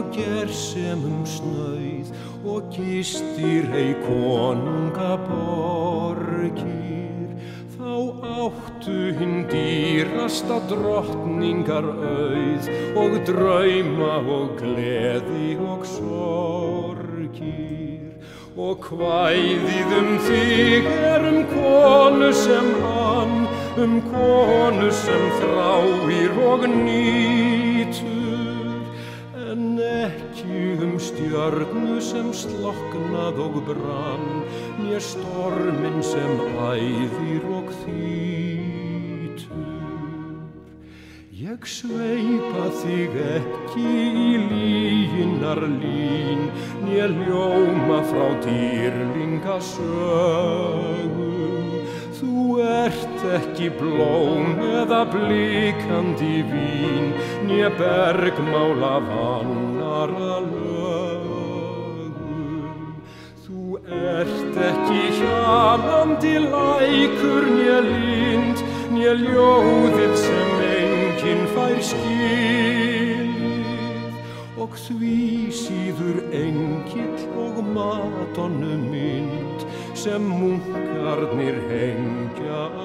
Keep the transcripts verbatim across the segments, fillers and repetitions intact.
og gersemum snauð og gistir ei konunga borgir. Þá áttu hinn dýrasta drottningar auð og drauma og gleði og sorgir. Og kvæðið um þig er um konu sem hann, um konu sem þráir og nýtur, en ekki um stjörnu sem slokknað og brann, né storminn sem æðir og þýtur. Ég sveipa þig ekki í lýginnar lín, né ljóma frá dýrlingasögum. Þú ert ekki blóm eða blikandi vín, né bergmál af annarra lögum. Þú ert ekki hjalandi lækur né lind, né ljóðið sem enginn fær skilið, og því síður engill og madonnu mynd sem munkarnir hengja á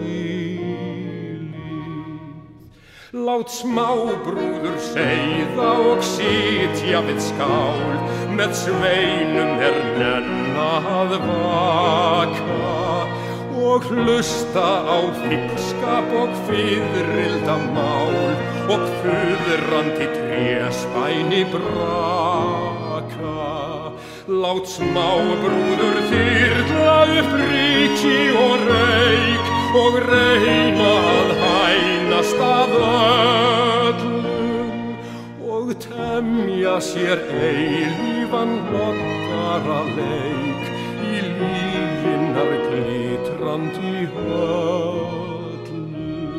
þýlið. Lát smábrúður seiða og sitja við skál, með sveinum er nenna að vaka, og hlusta á fíflskap og fiðrilda mál og fuðrandi tréspæni braka. Lát smábrúður þyrla upp ríki og reik og reyna að hænast að öllum og temja sér eilífan loddara leik í lyginnar glitrandi höllum.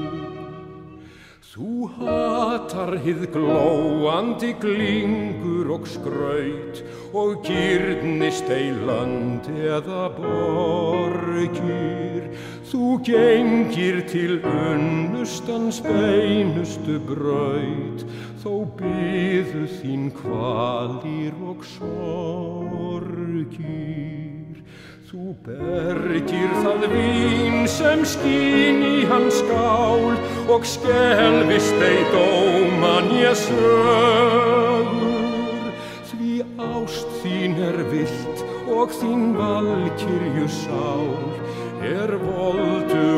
Þú hatar hið glóandi glingur og skraut og girnist ei land eða borgir. Þú gengir til unnustans beinustu braut, þó biðu þín kvalir og sorgir. Þú bergir það vín sem skín í hans skál og skelfist ei dóma né sögur. Því ást þín er villt og þín valkyrju sál er voldu